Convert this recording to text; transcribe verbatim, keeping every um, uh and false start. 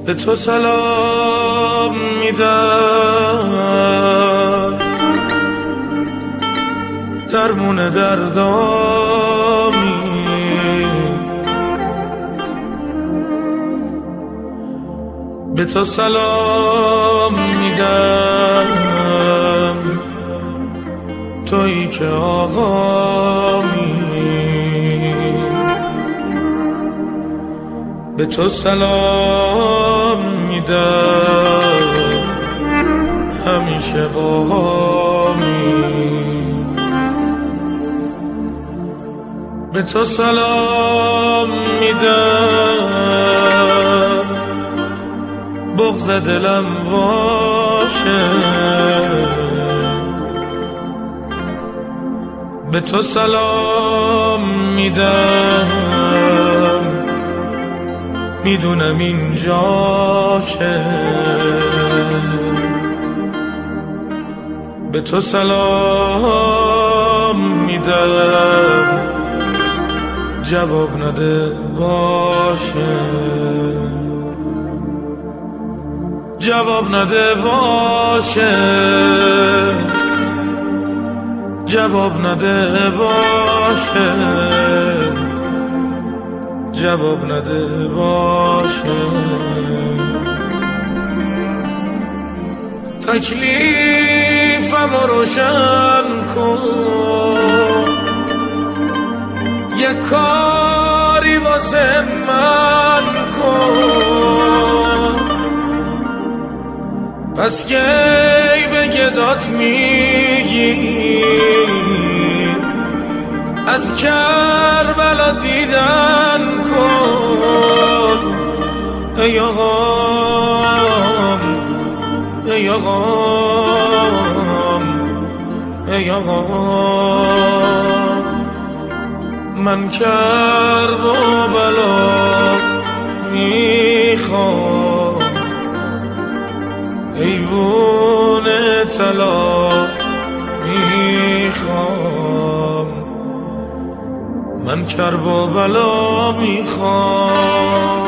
به تو سلام میدم، درمون دردامی به تو سلام میدم، تویی که آقامی به تو سلام میدم، همیشه باهامی به تو سلام میدم، بغض دلم واشه به تو سلام میدم، میدونم این جاشه به تو سلام میدم، جواب نده باشه، جواب نده باشه، جواب نده باشه، جواب نده باشه. تکلیفم روشن کن، یک کاری واسه من کن، پس کی به گدات میگی از کربلا دیدن کن. ای آقام ای آقام ای آقام، من کربلا میخوام، ایوون طلا میخوام، من کربلا میخوام.